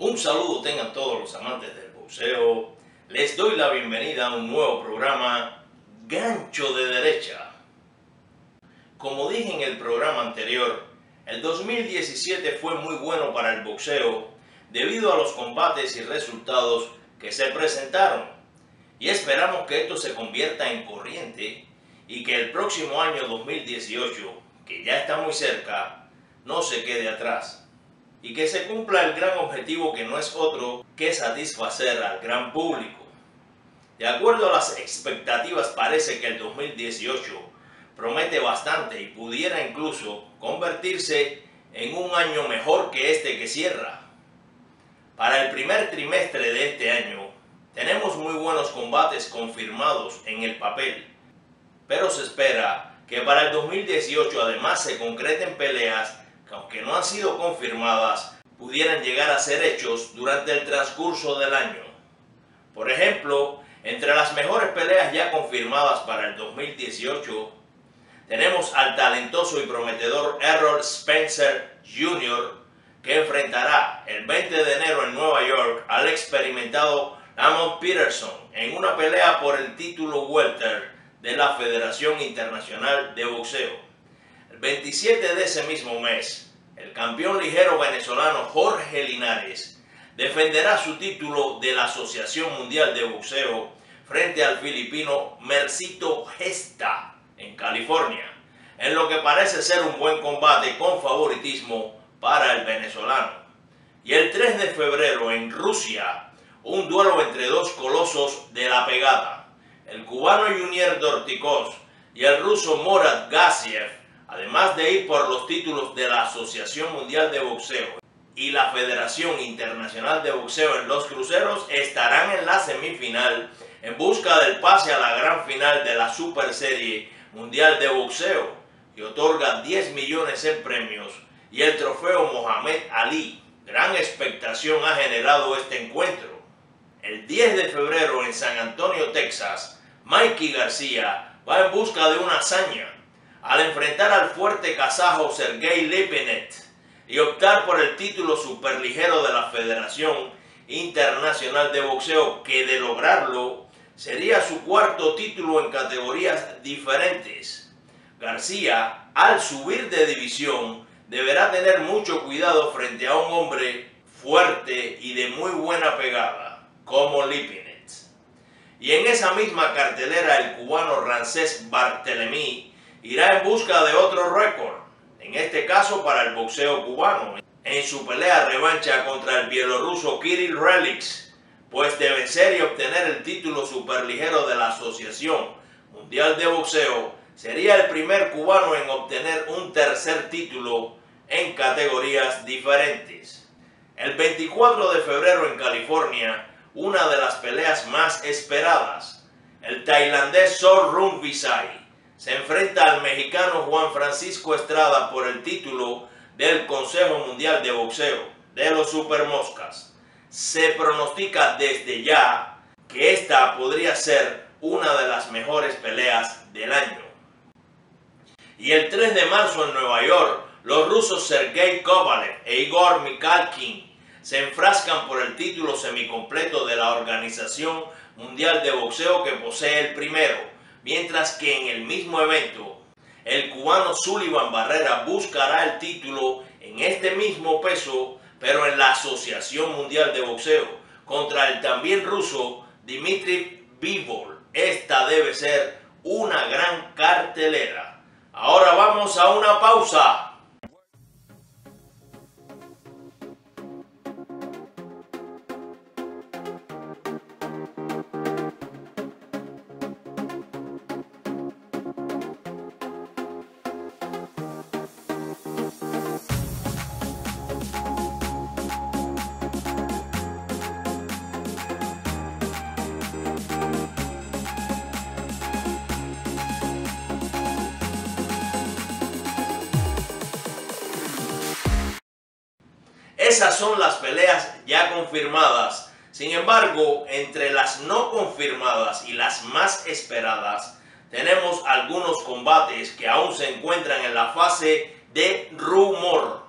Un saludo tengan todos los amantes del boxeo. Les doy la bienvenida a un nuevo programa, Gancho de Derecha. Como dije en el programa anterior, el 2017 fue muy bueno para el boxeo debido a los combates y resultados que se presentaron. Y esperamos que esto se convierta en corriente y que el próximo año 2018, que ya está muy cerca, no se quede atrás. Y que se cumpla el gran objetivo que no es otro que satisfacer al gran público. De acuerdo a las expectativas, parece que el 2018 promete bastante y pudiera incluso convertirse en un año mejor que este que cierra. Para el primer trimestre de este año, tenemos muy buenos combates confirmados en el papel, pero se espera que para el 2018 además se concreten peleas que, aunque no han sido confirmadas, pudieran llegar a ser hechos durante el transcurso del año. Por ejemplo, entre las mejores peleas ya confirmadas para el 2018, tenemos al talentoso y prometedor Errol Spencer Jr., que enfrentará el 20 de enero en Nueva York al experimentado Lamont Peterson en una pelea por el título welter de la Federación Internacional de Boxeo. El 27 de ese mismo mes, el campeón ligero venezolano Jorge Linares defenderá su título de la Asociación Mundial de Boxeo frente al filipino Mercito Gesta en California, en lo que parece ser un buen combate con favoritismo para el venezolano. Y el 3 de febrero en Rusia, un duelo entre dos colosos de la pegada, el cubano Junior Dorticós y el ruso Morad Gassiev, además de ir por los títulos de la Asociación Mundial de Boxeo y la Federación Internacional de Boxeo en los cruceros, estarán en la semifinal en busca del pase a la gran final de la Super Serie Mundial de Boxeo, que otorga 10 millones en premios, y el trofeo Mohamed Ali. Gran expectación ha generado este encuentro. El 10 de febrero en San Antonio, Texas, Mikey García va en busca de una hazaña al enfrentar al fuerte kazajo Sergey Lipinets y optar por el título superligero de la Federación Internacional de Boxeo, que de lograrlo sería su cuarto título en categorías diferentes. García, al subir de división, deberá tener mucho cuidado frente a un hombre fuerte y de muy buena pegada como Lipinets. Y en esa misma cartelera el cubano Ramsés Barthelemy irá en busca de otro récord, en este caso para el boxeo cubano, en su pelea revancha contra el bielorruso Kirill Relix, pues de vencer y obtener el título superligero de la Asociación Mundial de Boxeo, sería el primer cubano en obtener un tercer título en categorías diferentes. El 24 de febrero en California, una de las peleas más esperadas, el tailandés Sor Rungvisai se enfrenta al mexicano Juan Francisco Estrada por el título del Consejo Mundial de Boxeo de los Supermoscas. Se pronostica desde ya que esta podría ser una de las mejores peleas del año. Y el 3 de marzo en Nueva York, los rusos Sergey Kovalev e Igor Mikhalkin se enfrascan por el título semicompleto de la Organización Mundial de Boxeo, que posee el primero, mientras que en el mismo evento, el cubano Sullivan Barrera buscará el título en este mismo peso, pero en la Asociación Mundial de Boxeo, contra el también ruso Dmitry Bivol. Esta debe ser una gran cartelera. Ahora vamos a una pausa. Esas son las peleas ya confirmadas. Sin embargo, entre las no confirmadas y las más esperadas, tenemos algunos combates que aún se encuentran en la fase de rumor.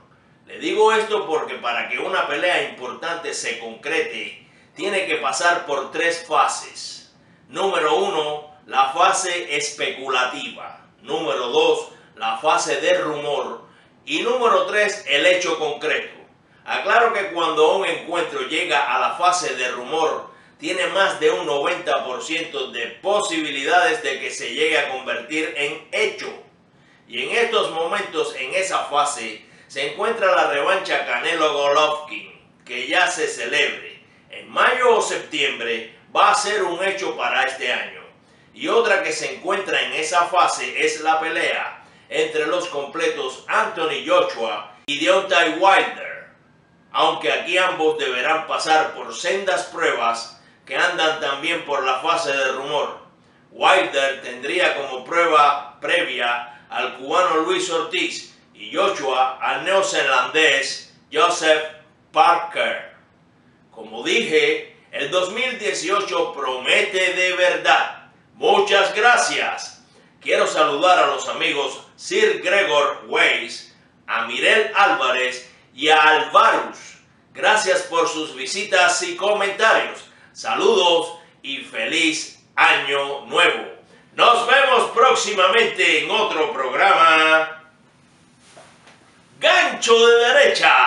Le digo esto porque para que una pelea importante se concrete, tiene que pasar por 3 fases. Número 1, la fase especulativa. Número 2, la fase de rumor. Y número 3, el hecho concreto. Aclaro que cuando un encuentro llega a la fase de rumor, tiene más de un 90% de posibilidades de que se llegue a convertir en hecho. Y en estos momentos, en esa fase, se encuentra la revancha Canelo-Golovkin, que ya se celebre. En mayo o septiembre va a ser un hecho para este año. Y otra que se encuentra en esa fase es la pelea entre los completos Anthony Joshua y Deontay Wilder. Aunque aquí ambos deberán pasar por sendas pruebas que andan también por la fase de rumor. Wilder tendría como prueba previa al cubano Luis Ortiz y Joshua al neozelandés Joseph Parker. Como dije, el 2018 promete de verdad. Muchas gracias. Quiero saludar a los amigos Sir Gregor Weiss, a Mirel Álvarez y a Alvarus. Gracias por sus visitas y comentarios. Saludos y feliz año nuevo. Nos vemos próximamente en otro programa. Gancho de Derecha.